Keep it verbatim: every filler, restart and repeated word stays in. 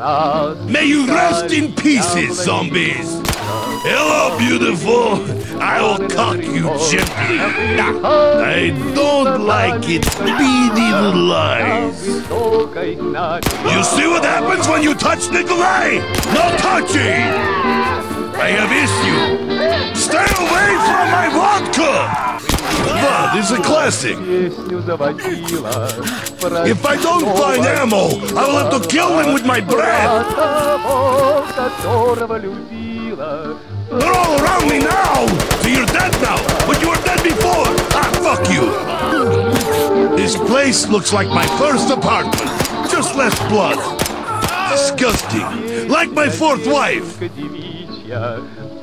May you rest in pieces, zombies! Hello, beautiful! I will cock you gently. I don't like it, beady little eyes. You see what happens when you touch Nikolai? No touching! I have issue. Stay away from my vodka! That is a classic. If I don't find ammo, I will have to kill him with my breath. They're all around me now! So you're dead now, but you were dead before! Ah, fuck you! This place looks like my first apartment. Just less blood. Disgusting. Like my fourth wife.